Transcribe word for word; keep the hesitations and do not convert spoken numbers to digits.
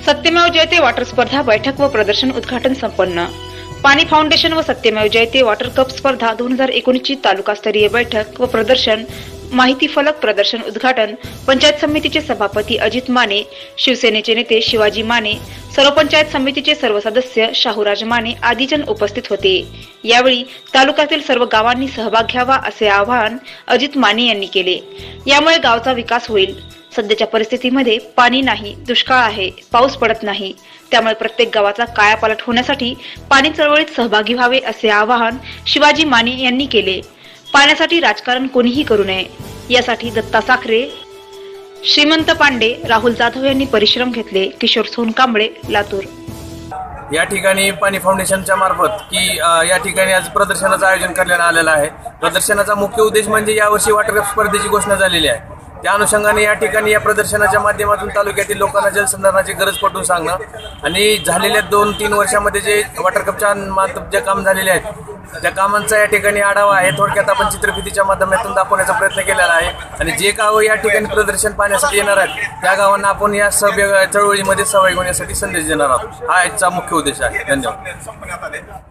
सत्यमेव जयते water स्पर्धा बैठक व प्रदर्शन उद्घाटन संपन्न। पाणी फाउंडेशन व सत्यमेव जयते वॉटर कप स्पर्धा दोन हजार एकोणीस ची तालुकास्तरीय बैठक व प्रदर्शन माहिती फलक प्रदर्शन उद्घाटन पंचायत समितीचे सभापती अजित माने, शिवसेनेचे नेते शिवाजी माने, सर्व पंचायत समितीचे सर्व सदस्य शाहूराज माने आदी जण उपस्थित होते। यावेळी तालुक्यातील सर्व गावांनी सहभाग घ्यावा असे आवाहन अजित माने यांनी केले। यामुळे गावचा विकास होईल। सध्याच्या परिस्थितीमध्ये पाणी नाही, दुष्काळ आहे, पाऊस पडत नाही, त्यामुळे प्रत्येक गावाचा कायापालट होण्यासाठी पाणी चळवळीत सहभागी व्हावे असे आवाहन शिवाजी माने यांनी केले। पाण्यासाठी राजकारण कोणीही करू नये यासाठी दत्ता साखरे, श्रीमंत पांडे, राहुल जाधव यांनी परिश्रम घेतले। किशोर सोनकांबळे, लातूर। या ठिकाणी पाणी फाउंडेशनच्या मार्फत की या ठिकाणी आज प्रदर्शनाचं आयोजन करण्यात आलेलं आहे। प्रदर्शनाचा मुख्य उद्देश म्हणजे यावर्षी वॉटर कप स्पर्धेची घोषणा झालेली आहे। त्या अनुषंगाने या ठिकाणी या प्रदर्शनाच्या माध्यमातून तालुक्यातील लोकांना जलसंधारणाची गरज पटवून सांगणं आणि झालेल्या दोन तीन वर्षांमध्ये जे वॉटर कपच्या माध्यमात जे काम झालेले आहेत त्या कामांचा या ठिकाणी आढावा आहे। थोडक्यात आपण चित्रफितीच्या माध्यमातून दाखवण्याचा प्रयत्न केलेला आहे आणि जे गाव या ठिकाणी प्रदर्शन पाहण्यासाठी येणार आहेत त्या गावांना आपण या सभे चळवळीमध्ये सहभागी होण्यासाठी संदेश देणार आहोत। हा याचा मुख्य उद्देश आहे। धन्यवाद।